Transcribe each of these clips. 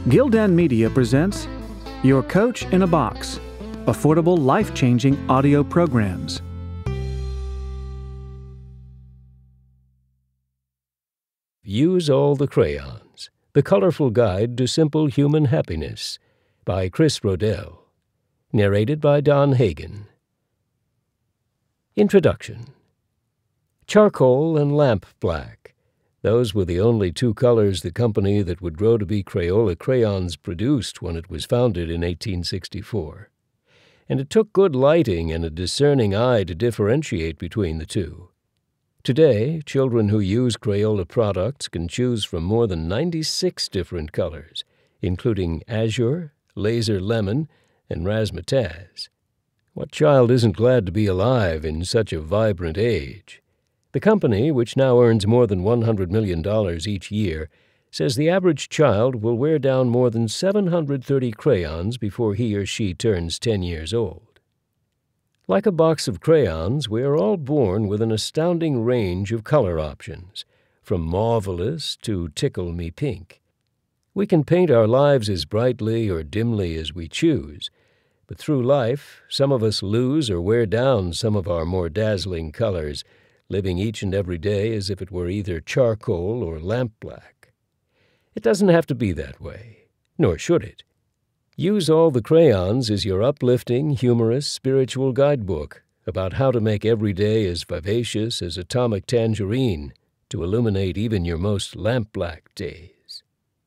Gildan Media presents Your Coach in a Box, affordable, life-changing audio programs. Use All the Crayons, The Colorful Guide to Simple Human Happiness by Rodell. Narrated by Don Hagen. Introduction. Charcoal and lamp black. Those were the only two colors the company that would grow to be Crayola crayons produced when it was founded in 1864. And it took good lighting and a discerning eye to differentiate between the two. Today, children who use Crayola products can choose from more than 96 different colors, including azure, laser lemon, and razzmatazz. What child isn't glad to be alive in such a vibrant age? The company, which now earns more than $100 million each year, says the average child will wear down more than 730 crayons before he or she turns 10 years old. Like a box of crayons, we are all born with an astounding range of color options, from marvelous to tickle me pink. We can paint our lives as brightly or dimly as we choose, but through life, some of us lose or wear down some of our more dazzling colors, living each and every day as if it were either charcoal or lampblack. It doesn't have to be that way, nor should it. Use All the Crayons is your uplifting, humorous, spiritual guidebook about how to make every day as vivacious as atomic tangerine to illuminate even your most lampblack days.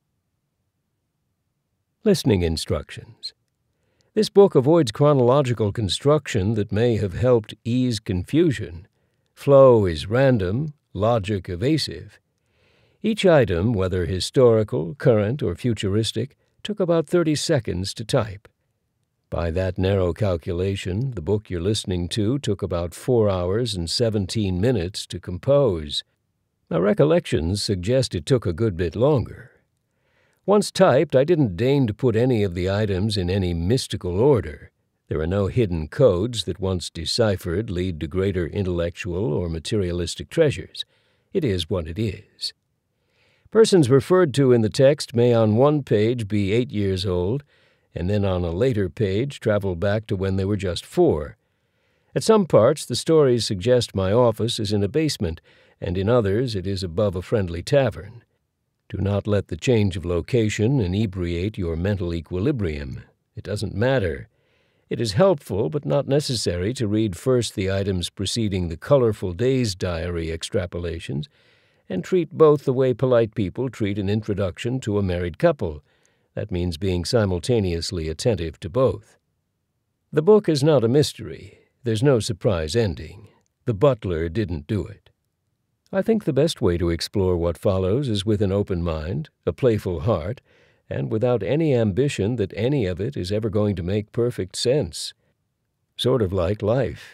Listening instructions. This book avoids chronological construction that may have helped ease confusion. Flow is random, logic evasive. Each item, whether historical, current, or futuristic, took about 30 seconds to type. By that narrow calculation, the book you're listening to took about 4 hours and 17 minutes to compose. My recollections suggest it took a good bit longer. Once typed, I didn't deign to put any of the items in any mystical order. There are no hidden codes that once deciphered lead to greater intellectual or materialistic treasures. It is what it is. Persons referred to in the text may on one page be 8 years old, and then on a later page travel back to when they were just 4. At some parts, the stories suggest my office is in a basement, and in others it is above a friendly tavern. Do not let the change of location inebriate your mental equilibrium. It doesn't matter. It is helpful but not necessary to read first the items preceding the colorful days diary extrapolations, and treat both the way polite people treat an introduction to a married couple. That means being simultaneously attentive to both. The book is not a mystery. There's no surprise ending. The butler didn't do it. I think the best way to explore what follows is with an open mind, a playful heart, and without any ambition that any of it is ever going to make perfect sense. Sort of like life.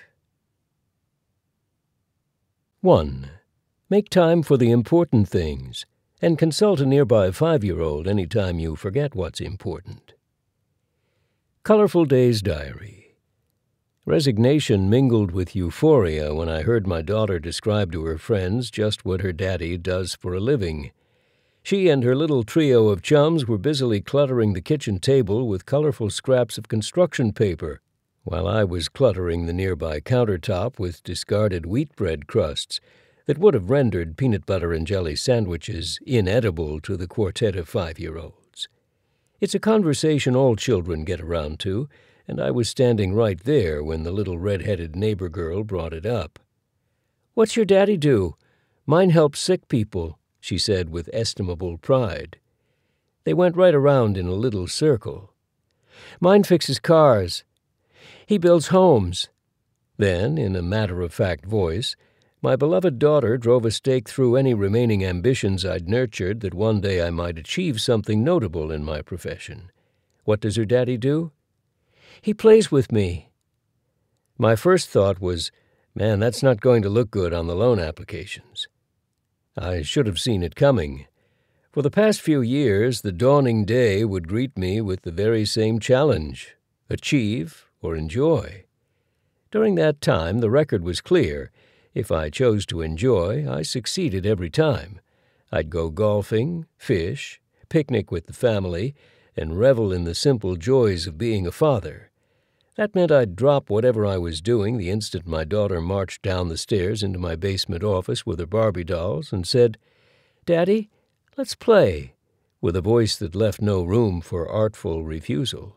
1. Make time for the important things, and consult a nearby 5-year-old any time you forget what's important. Colorful Days Diary. Resignation mingled with euphoria when I heard my daughter describe to her friends just what her daddy does for a living. She and her little trio of chums were busily cluttering the kitchen table with colorful scraps of construction paper, while I was cluttering the nearby countertop with discarded wheat bread crusts that would have rendered peanut butter and jelly sandwiches inedible to the quartet of 5-year-olds. It's a conversation all children get around to, and I was standing right there when the little red-headed neighbor girl brought it up. "What's your daddy do? Mine helps sick people," she said with estimable pride. They went right around in a little circle. "Mine fixes cars. He builds homes." Then, in a matter-of-fact voice, my beloved daughter drove a stake through any remaining ambitions I'd nurtured that one day I might achieve something notable in my profession. "What does her daddy do?" "He plays with me." My first thought was, man, that's not going to look good on the loan applications. I should have seen it coming. For the past few years, the dawning day would greet me with the very same challenge: achieve or enjoy. During that time, the record was clear. If I chose to enjoy, I succeeded every time. I'd go golfing, fish, picnic with the family, and revel in the simple joys of being a father. That meant I'd drop whatever I was doing the instant my daughter marched down the stairs into my basement office with her Barbie dolls and said, "Daddy, let's play," with a voice that left no room for artful refusal.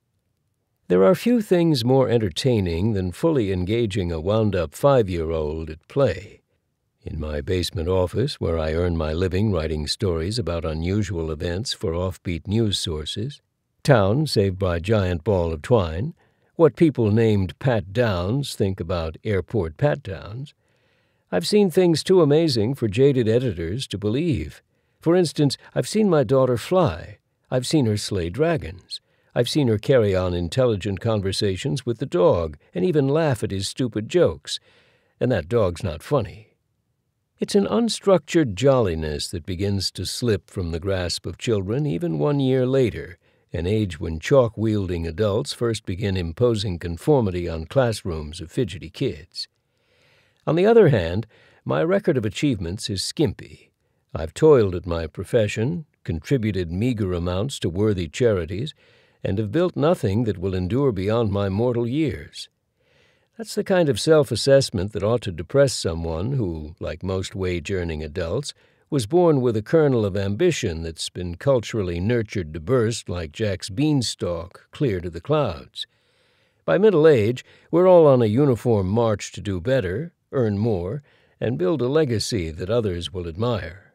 There are few things more entertaining than fully engaging a wound-up 5-year-old at play. In my basement office, where I earn my living writing stories about unusual events for offbeat news sources, town saved by giant ball of twine, what people named Pat Downs think about airport Pat Downs, I've seen things too amazing for jaded editors to believe. For instance, I've seen my daughter fly. I've seen her slay dragons. I've seen her carry on intelligent conversations with the dog and even laugh at his stupid jokes. And that dog's not funny. It's an unstructured jolliness that begins to slip from the grasp of children even 1 year later, an age when chalk-wielding adults first begin imposing conformity on classrooms of fidgety kids. On the other hand, my record of achievements is skimpy. I've toiled at my profession, contributed meager amounts to worthy charities, and have built nothing that will endure beyond my mortal years. That's the kind of self-assessment that ought to depress someone who, like most wage-earning adults, was born with a kernel of ambition that's been culturally nurtured to burst like Jack's beanstalk clear to the clouds. By middle age, we're all on a uniform march to do better, earn more, and build a legacy that others will admire.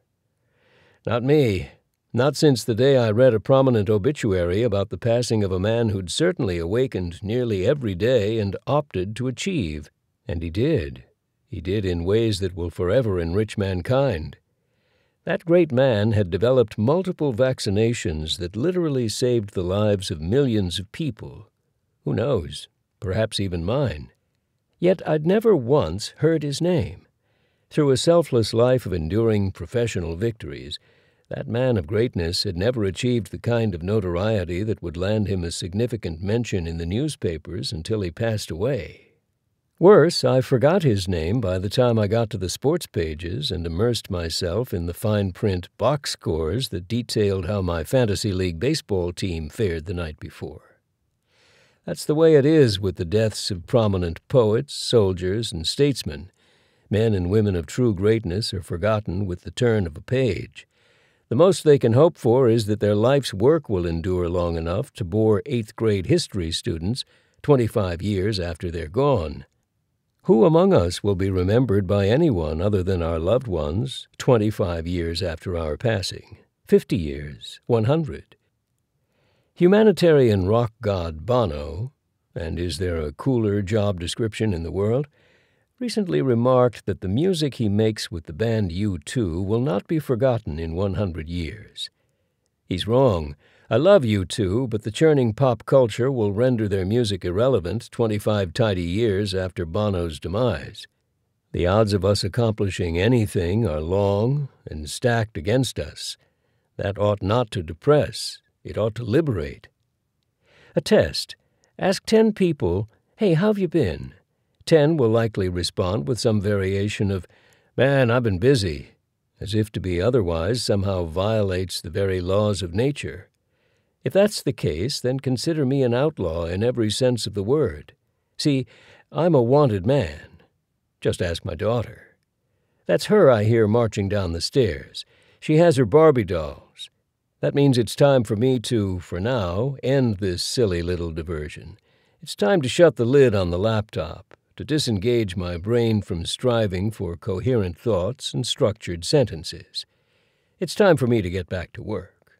Not me. Not since the day I read a prominent obituary about the passing of a man who'd certainly awakened nearly every day and opted to achieve. And he did. He did in ways that will forever enrich mankind. That great man had developed multiple vaccinations that literally saved the lives of millions of people. Who knows? Perhaps even mine. Yet I'd never once heard his name. Through a selfless life of enduring professional victories, that man of greatness had never achieved the kind of notoriety that would land him a significant mention in the newspapers until he passed away. Worse, I forgot his name by the time I got to the sports pages and immersed myself in the fine print box scores that detailed how my fantasy league baseball team fared the night before. That's the way it is with the deaths of prominent poets, soldiers, and statesmen. Men and women of true greatness are forgotten with the turn of a page. The most they can hope for is that their life's work will endure long enough to bore 8th-grade history students 25 years after they're gone. Who among us will be remembered by anyone other than our loved ones 25 years after our passing, 50 years, 100? Humanitarian rock god Bono, and is there a cooler job description in the world, recently remarked that the music he makes with the band U2 will not be forgotten in 100 years. He's wrong. I love U2, but the churning pop culture will render their music irrelevant 25 tidy years after Bono's demise. The odds of us accomplishing anything are long and stacked against us. That ought not to depress. It ought to liberate. A test. Ask 10 people, "Hey, how've you been?" 10 will likely respond with some variation of, "Man, I've been busy," as if to be otherwise somehow violates the very laws of nature. If that's the case, then consider me an outlaw in every sense of the word. See, I'm a wanted man. Just ask my daughter. That's her I hear marching down the stairs. She has her Barbie dolls. That means it's time for me to, for now, end this silly little diversion. It's time to shut the lid on the laptop, to disengage my brain from striving for coherent thoughts and structured sentences. It's time for me to get back to work.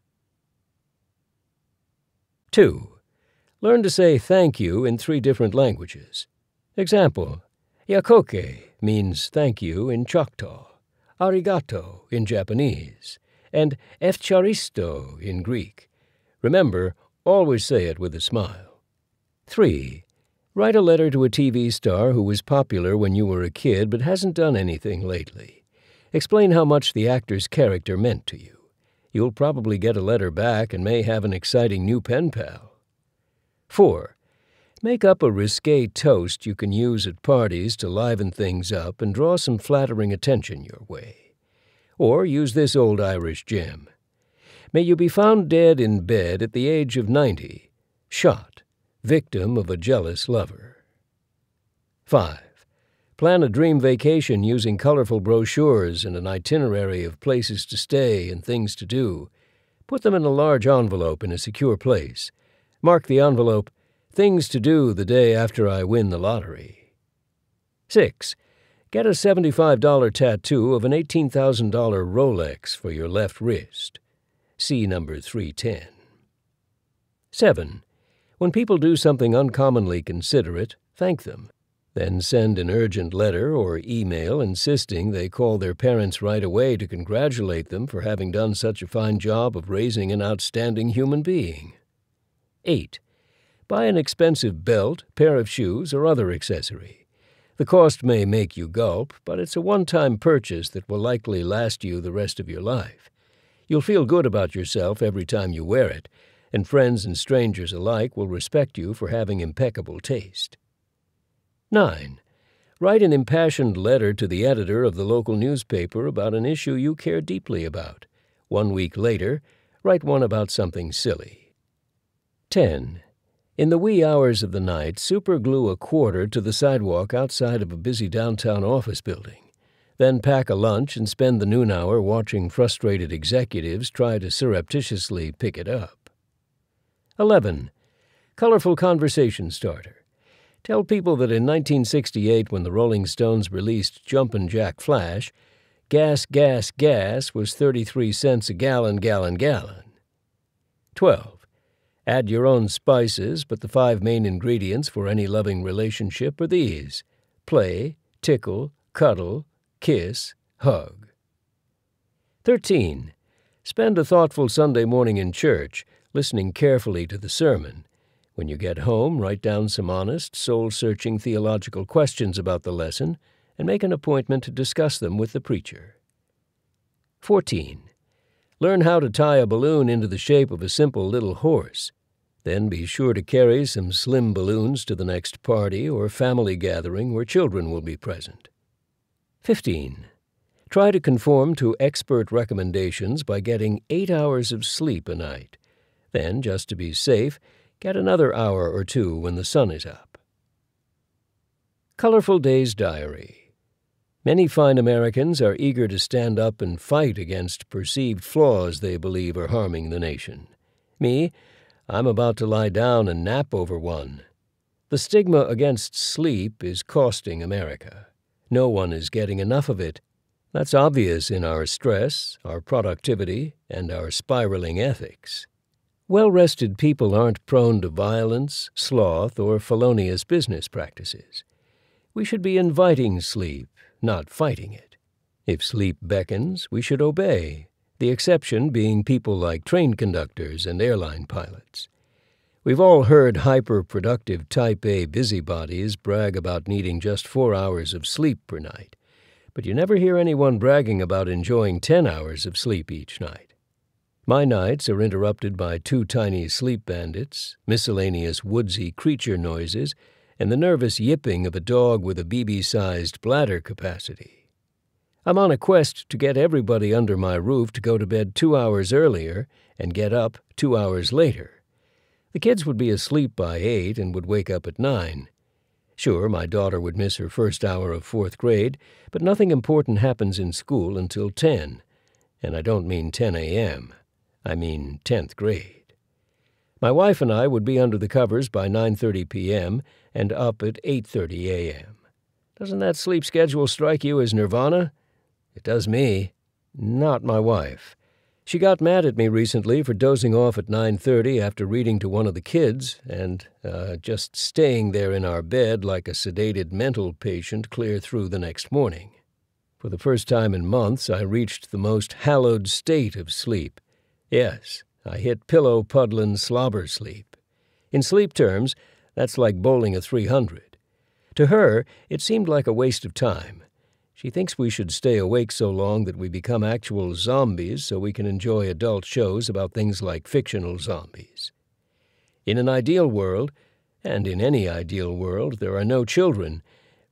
2. Learn to say thank you in 3 different languages. Example, yakoke means thank you in Choctaw, arigato in Japanese, and efcharisto in Greek. Remember, always say it with a smile. 3. Write a letter to a TV star who was popular when you were a kid but hasn't done anything lately. Explain how much the actor's character meant to you. You'll probably get a letter back and may have an exciting new pen pal. 4. Make up a risque toast you can use at parties to liven things up and draw some flattering attention your way. Or use this old Irish gem. May you be found dead in bed at the age of 90, shot, victim of a jealous lover. 5. Plan a dream vacation using colorful brochures and an itinerary of places to stay and things to do. Put them in a large envelope in a secure place. Mark the envelope, "Things to do the day after I win the lottery." 6. Get a $75 tattoo of an $18,000 Rolex for your left wrist. See number 310. 7. When people do something uncommonly considerate, thank them. Then send an urgent letter or email insisting they call their parents right away to congratulate them for having done such a fine job of raising an outstanding human being. 8. Buy an expensive belt, pair of shoes, or other accessory. The cost may make you gulp, but it's a one-time purchase that will likely last you the rest of your life. You'll feel good about yourself every time you wear it, and friends and strangers alike will respect you for having impeccable taste. 9. Write an impassioned letter to the editor of the local newspaper about an issue you care deeply about. 1 week later, write one about something silly. 10. In the wee hours of the night, superglue a quarter to the sidewalk outside of a busy downtown office building. Then pack a lunch and spend the noon hour watching frustrated executives try to surreptitiously pick it up. 11. Colorful conversation starter. Tell people that in 1968, when the Rolling Stones released Jumpin' Jack Flash, gas, gas, gas was 33 cents a gallon, gallon, gallon. 12. Add your own spices, but the 5 main ingredients for any loving relationship are these: play, tickle, cuddle, kiss, hug. 13. Spend a thoughtful Sunday morning in church, listening carefully to the sermon. When you get home, write down some honest, soul-searching theological questions about the lesson and make an appointment to discuss them with the preacher. 14. Learn how to tie a balloon into the shape of a simple little horse. Then be sure to carry some slim balloons to the next party or family gathering where children will be present. 15. Try to conform to expert recommendations by getting 8 hours of sleep a night. Then, just to be safe, get another hour or 2 when the sun is up. Colorful Days Diary. Many fine Americans are eager to stand up and fight against perceived flaws they believe are harming the nation. Me, I'm about to lie down and nap over one. The stigma against sleep is costing America. No one is getting enough of it. That's obvious in our stress, our productivity, and our spiraling ethics. Well-rested people aren't prone to violence, sloth, or felonious business practices. We should be inviting sleep, not fighting it. If sleep beckons, we should obey, the exception being people like train conductors and airline pilots. We've all heard hyper-productive Type A busybodies brag about needing just 4 hours of sleep per night, but you never hear anyone bragging about enjoying 10 hours of sleep each night. My nights are interrupted by 2 tiny sleep bandits, miscellaneous woodsy creature noises, and the nervous yipping of a dog with a BB-sized bladder capacity. I'm on a quest to get everybody under my roof to go to bed 2 hours earlier and get up 2 hours later. The kids would be asleep by 8 and would wake up at 9. Sure, my daughter would miss her first hour of 4th grade, but nothing important happens in school until 10. And I don't mean 10 a.m. I mean 10th grade. My wife and I would be under the covers by 9:30 p.m. and up at 8:30 a.m. Doesn't that sleep schedule strike you as nirvana? It does me. Not my wife. She got mad at me recently for dozing off at 9:30 after reading to one of the kids and just staying there in our bed like a sedated mental patient clear through the next morning. For the first time in months, I reached the most hallowed state of sleep. Yes, I hit pillow-puddlin' slobber sleep. In sleep terms, that's like bowling a 300. To her, it seemed like a waste of time. She thinks we should stay awake so long that we become actual zombies so we can enjoy adult shows about things like fictional zombies. In an ideal world, and in any ideal world, there are no children,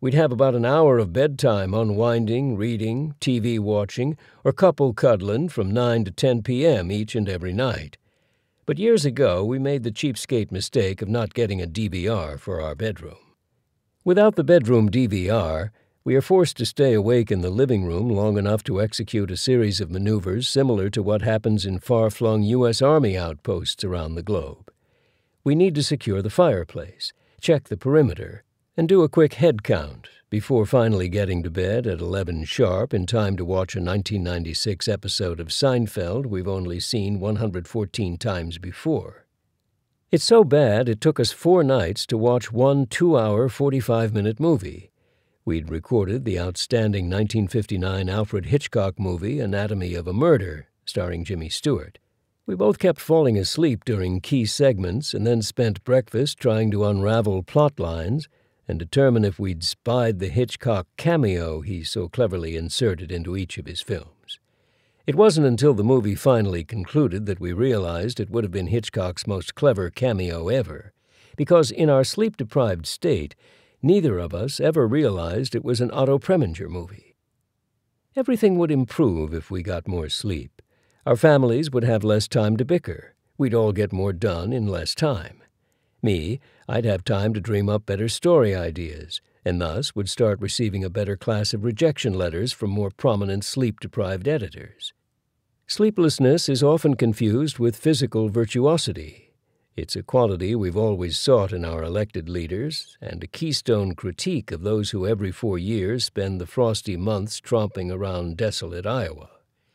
We'd have about an hour of bedtime unwinding, reading, TV watching, or couple cuddling from 9 to 10 p.m. each and every night. But years ago, we made the cheapskate mistake of not getting a DVR for our bedroom. Without the bedroom DVR, we are forced to stay awake in the living room long enough to execute a series of maneuvers similar to what happens in far-flung U.S. Army outposts around the globe. We need to secure the fireplace, check the perimeter, and do a quick head count before finally getting to bed at 11 sharp in time to watch a 1996 episode of Seinfeld we've only seen 114 times before. It's so bad it took us 4 nights to watch one 2-hour, 45-minute movie. We'd recorded the outstanding 1959 Alfred Hitchcock movie Anatomy of a Murder, starring Jimmy Stewart. We both kept falling asleep during key segments and then spent breakfast trying to unravel plot lines and determine if we'd spied the Hitchcock cameo he so cleverly inserted into each of his films. It wasn't until the movie finally concluded that we realized it would have been Hitchcock's most clever cameo ever, because in our sleep-deprived state, neither of us ever realized it was an Otto Preminger movie. Everything would improve if we got more sleep. Our families would have less time to bicker. We'd all get more done in less time. Me, I'd have time to dream up better story ideas, and thus would start receiving a better class of rejection letters from more prominent sleep-deprived editors. Sleeplessness is often confused with physical virtuosity. It's a quality we've always sought in our elected leaders, and a keystone critique of those who every 4 years spend the frosty months tromping around desolate Iowa.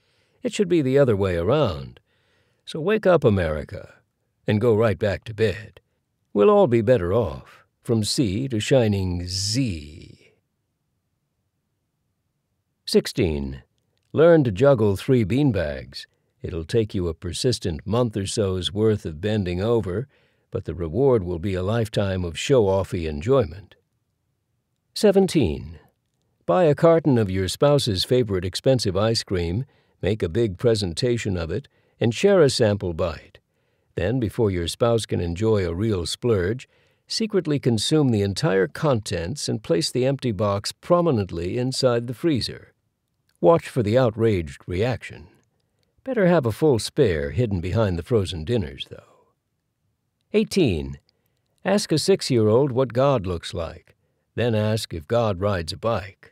It should be the other way around. So wake up, America, and go right back to bed. We'll all be better off, from C to shining Z. 16. Learn to juggle 3 beanbags. It'll take you a persistent month or so's worth of bending over, but the reward will be a lifetime of show-offy enjoyment. 17. Buy a carton of your spouse's favorite expensive ice cream, make a big presentation of it, and share a sample bite. Then, before your spouse can enjoy a real splurge, secretly consume the entire contents and place the empty box prominently inside the freezer. Watch for the outraged reaction. Better have a full spare hidden behind the frozen dinners, though. 18. Ask a 6-year-old what God looks like. Then ask if God rides a bike.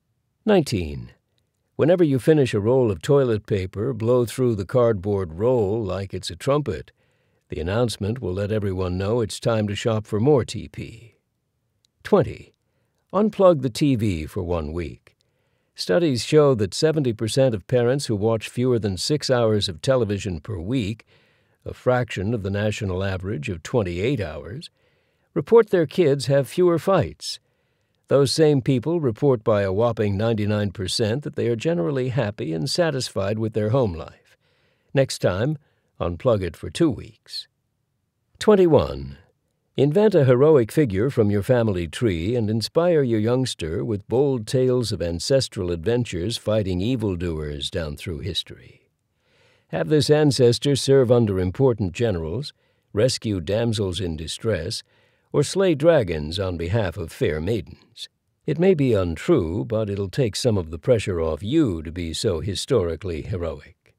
19. Whenever you finish a roll of toilet paper, blow through the cardboard roll like it's a trumpet. The announcement will let everyone know it's time to shop for more TP. 20. Unplug the TV for 1 week. Studies show that 70% of parents who watch fewer than 6 hours of television per week, a fraction of the national average of 28 hours, report their kids have fewer fights. Those same people report by a whopping 99% that they are generally happy and satisfied with their home life. Next time, unplug it for 2 weeks. 21. Invent a heroic figure from your family tree and inspire your youngster with bold tales of ancestral adventures fighting evildoers down through history. Have this ancestor serve under important generals, rescue damsels in distress, or slay dragons on behalf of fair maidens. It may be untrue, but it'll take some of the pressure off you to be so historically heroic.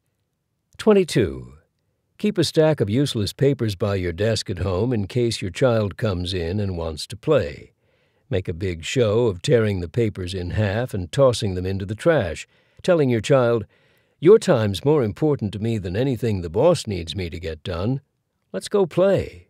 22. Keep a stack of useless papers by your desk at home in case your child comes in and wants to play. Make a big show of tearing the papers in half and tossing them into the trash, telling your child, "Your time's more important to me than anything the boss needs me to get done. Let's go play."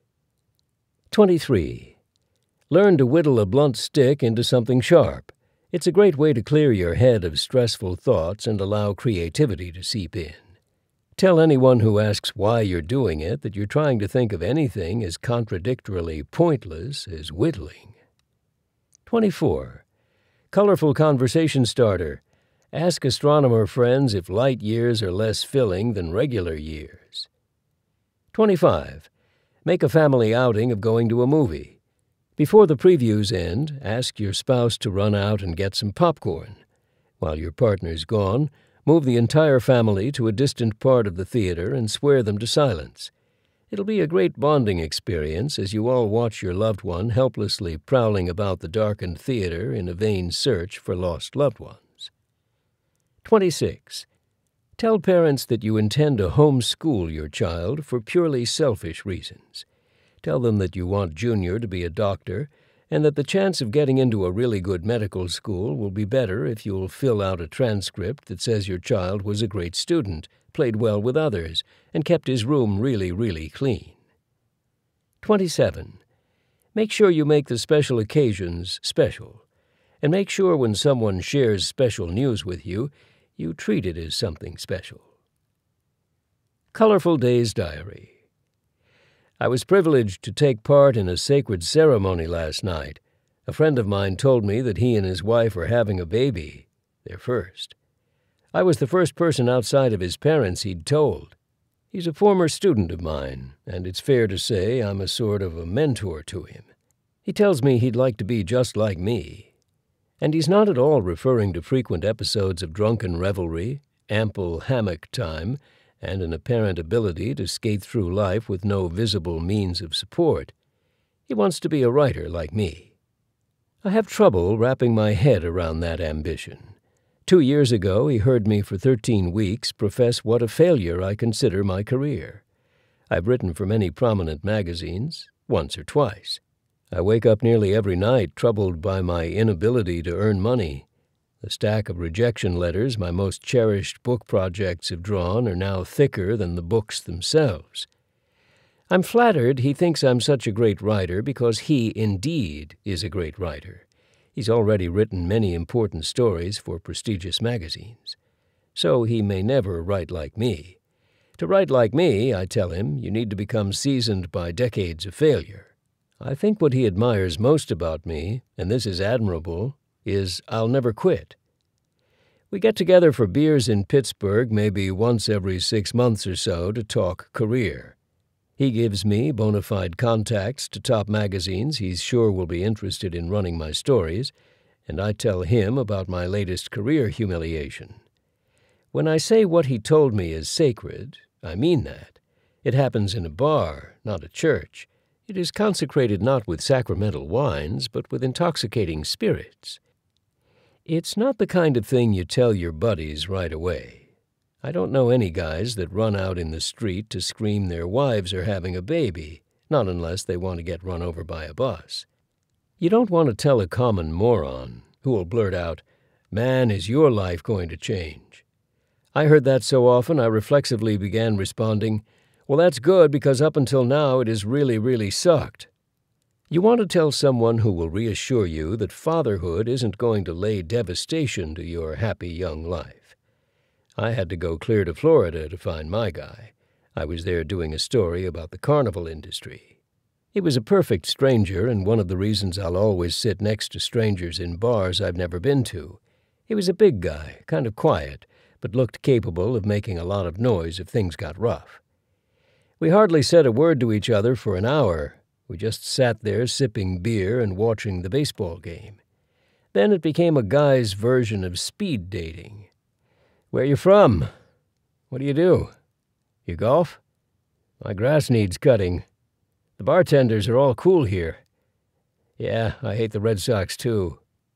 23. Learn to whittle a blunt stick into something sharp. It's a great way to clear your head of stressful thoughts and allow creativity to seep in. Tell anyone who asks why you're doing it that you're trying to think of anything as contradictorily pointless as whittling. 24. Colorful conversation starter. Ask astronomer friends if light years are less filling than regular years. 25. Make a family outing of going to a movie. Before the previews end, ask your spouse to run out and get some popcorn. While your partner's gone, move the entire family to a distant part of the theater and swear them to silence. It'll be a great bonding experience as you all watch your loved one helplessly prowling about the darkened theater in a vain search for lost loved ones. 26. Tell parents that you intend to homeschool your child for purely selfish reasons. Tell them that you want Junior to be a doctor and that the chance of getting into a really good medical school will be better if you'll fill out a transcript that says your child was a great student, played well with others, and kept his room really, really clean. 27. Make sure you make the special occasions special, and make sure when someone shares special news with you, you treat it as something special. Colorful Days Diary. I was privileged to take part in a sacred ceremony last night. A friend of mine told me that he and his wife are having a baby, their first. I was the first person outside of his parents he'd told. He's a former student of mine, and it's fair to say I'm a sort of a mentor to him. He tells me he'd like to be just like me. And he's not at all referring to frequent episodes of drunken revelry, ample hammock time, and an apparent ability to skate through life with no visible means of support. He wants to be a writer like me. I have trouble wrapping my head around that ambition. 2 years ago, he heard me for 13 weeks profess what a failure I consider my career. I've written for many prominent magazines, once or twice. I wake up nearly every night troubled by my inability to earn money. The stack of rejection letters my most cherished book projects have drawn are now thicker than the books themselves. I'm flattered he thinks I'm such a great writer because he, indeed, is a great writer. He's already written many important stories for prestigious magazines. So he may never write like me. To write like me, I tell him, you need to become seasoned by decades of failure. I think what he admires most about me, and this is admirable, is I'll never quit. We get together for beers in Pittsburgh maybe once every 6 months or so to talk career. He gives me bona fide contacts to top magazines he's sure will be interested in running my stories, and I tell him about my latest career humiliation. When I say what he told me is sacred, I mean that. It happens in a bar, not a church. It is consecrated not with sacramental wines, but with intoxicating spirits. It's not the kind of thing you tell your buddies right away. I don't know any guys that run out in the street to scream their wives are having a baby, not unless they want to get run over by a bus. You don't want to tell a common moron who will blurt out, "Man, is your life going to change?" I heard that so often I reflexively began responding, "Well, that's good because up until now it has really, really sucked." You want to tell someone who will reassure you that fatherhood isn't going to lay devastation to your happy young life. I had to go clear to Florida to find my guy. I was there doing a story about the carnival industry. He was a perfect stranger and one of the reasons I'll always sit next to strangers in bars I've never been to. He was a big guy, kind of quiet, but looked capable of making a lot of noise if things got rough. We hardly said a word to each other for an hour. We just sat there sipping beer and watching the baseball game. Then it became a guy's version of speed dating. "Where you from? What do you do? You golf? My grass needs cutting. The bartenders are all cool here. Yeah, I hate the Red Sox too."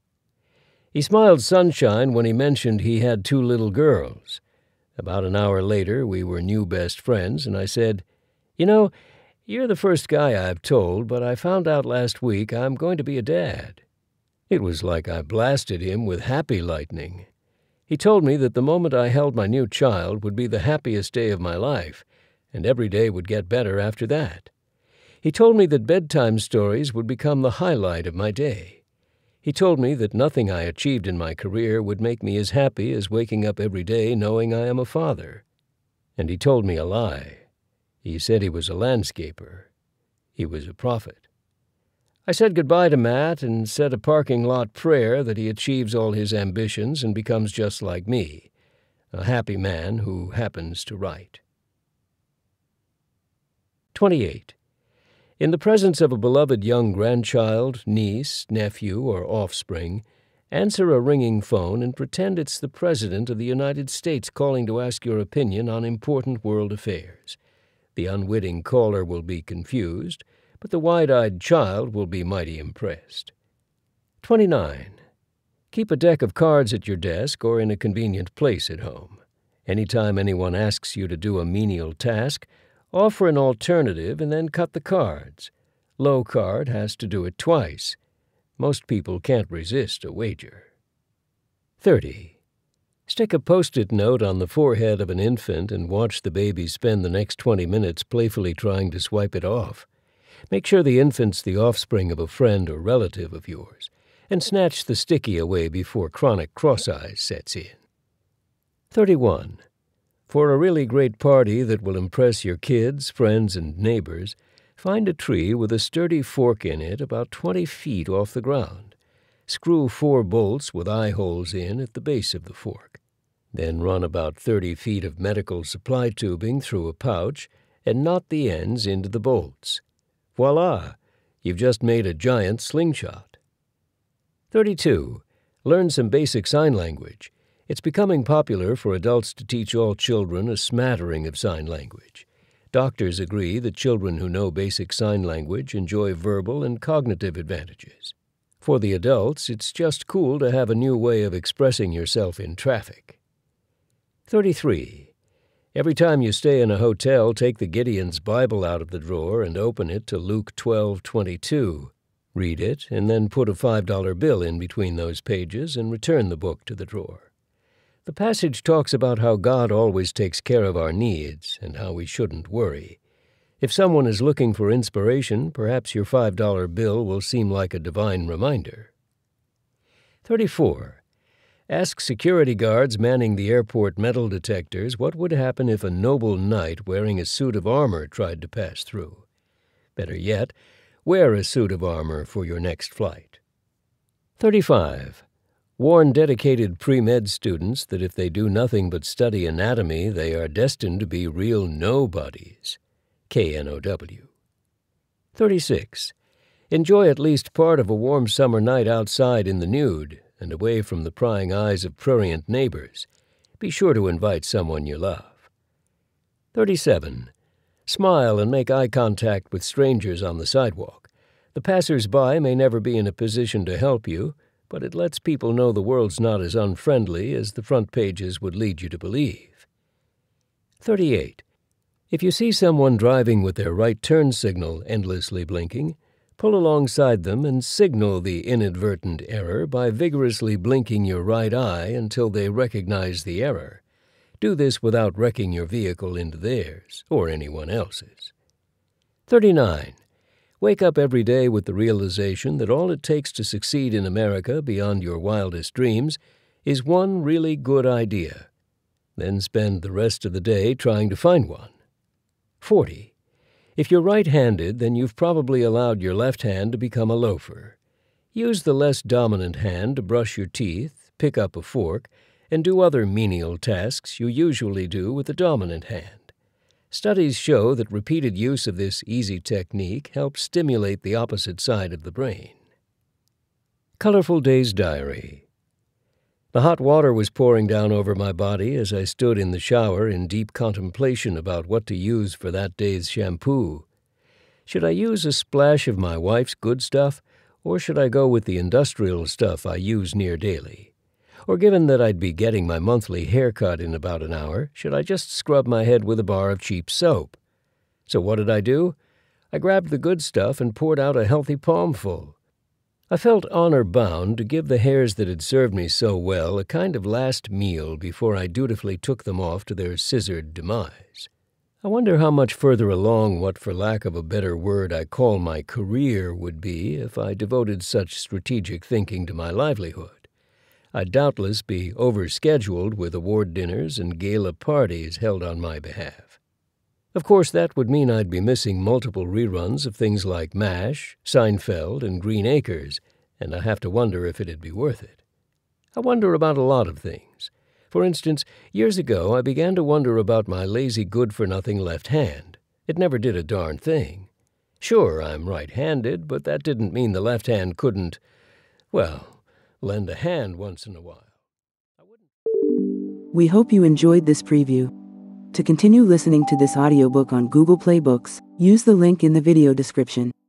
He smiled sunshine when he mentioned he had 2 little girls. About an hour later, we were new best friends, and I said, "You know, you're the first guy I've told, but I found out last week I'm going to be a dad." It was like I blasted him with happy lightning. He told me that the moment I held my new child would be the happiest day of my life, and every day would get better after that. He told me that bedtime stories would become the highlight of my day. He told me that nothing I achieved in my career would make me as happy as waking up every day knowing I am a father. And he told me a lie. He said he was a landscaper. He was a prophet. I said goodbye to Matt and said a parking lot prayer that he achieves all his ambitions and becomes just like me, a happy man who happens to write. 28. In the presence of a beloved young grandchild, niece, nephew, or offspring, answer a ringing phone and pretend it's the President of the United States calling to ask your opinion on important world affairs. The unwitting caller will be confused, but the wide-eyed child will be mighty impressed. 29. Keep a deck of cards at your desk or in a convenient place at home. Anytime anyone asks you to do a menial task, offer an alternative and then cut the cards. Low card has to do it twice. Most people can't resist a wager. 30. Stick a Post-it note on the forehead of an infant and watch the baby spend the next 20 minutes playfully trying to swipe it off. Make sure the infant's the offspring of a friend or relative of yours, and snatch the sticky away before chronic cross-eyes sets in. 31. For a really great party that will impress your kids, friends, and neighbors, find a tree with a sturdy fork in it about 20 feet off the ground. Screw 4 bolts with eye holes in at the base of the fork. Then run about 30 feet of medical supply tubing through a pouch and knot the ends into the bolts. Voila! You've just made a giant slingshot. 32. Learn some basic sign language. It's becoming popular for adults to teach all children a smattering of sign language. Doctors agree that children who know basic sign language enjoy verbal and cognitive advantages. For the adults, it's just cool to have a new way of expressing yourself in traffic. 33. Every time you stay in a hotel, take the Gideon's Bible out of the drawer and open it to Luke 12:22. Read it, and then put a $5 bill in between those pages and return the book to the drawer. The passage talks about how God always takes care of our needs and how we shouldn't worry. If someone is looking for inspiration, perhaps your $5 bill will seem like a divine reminder. 34. Ask security guards manning the airport metal detectors what would happen if a noble knight wearing a suit of armor tried to pass through. Better yet, wear a suit of armor for your next flight. 35. Warn dedicated pre-med students that if they do nothing but study anatomy, they are destined to be real nobodies. KNOW. 36. Enjoy at least part of a warm summer night outside in the nude and away from the prying eyes of prurient neighbors. Be sure to invite someone you love. 37. Smile and make eye contact with strangers on the sidewalk. The passers-by may never be in a position to help you, but it lets people know the world's not as unfriendly as the front pages would lead you to believe. 38. If you see someone driving with their right turn signal endlessly blinking, pull alongside them and signal the inadvertent error by vigorously blinking your right eye until they recognize the error. Do this without wrecking your vehicle into theirs or anyone else's. 39. Wake up every day with the realization that all it takes to succeed in America beyond your wildest dreams is one really good idea. Then spend the rest of the day trying to find one. 40. If you're right-handed, then you've probably allowed your left hand to become a loafer. Use the less dominant hand to brush your teeth, pick up a fork, and do other menial tasks you usually do with the dominant hand. Studies show that repeated use of this easy technique helps stimulate the opposite side of the brain. Colorful Day's Diary. The hot water was pouring down over my body as I stood in the shower in deep contemplation about what to use for that day's shampoo. Should I use a splash of my wife's good stuff, or should I go with the industrial stuff I use near daily? Or given that I'd be getting my monthly haircut in about an hour, should I just scrub my head with a bar of cheap soap? So what did I do? I grabbed the good stuff and poured out a healthy palmful. I felt honor-bound to give the hairs that had served me so well a kind of last meal before I dutifully took them off to their scissored demise. I wonder how much further along what, for lack of a better word, I call my career would be if I devoted such strategic thinking to my livelihood. I'd doubtless be overscheduled with award dinners and gala parties held on my behalf. Of course, that would mean I'd be missing multiple reruns of things like MASH, Seinfeld, and Green Acres, and I have to wonder if it'd be worth it. I wonder about a lot of things. For instance, years ago I began to wonder about my lazy good-for-nothing left hand. It never did a darn thing. Sure, I'm right-handed, but that didn't mean the left hand couldn't, well, lend a hand once in a while. We hope you enjoyed this preview. To continue listening to this audiobook on Google Play Books, use the link in the video description.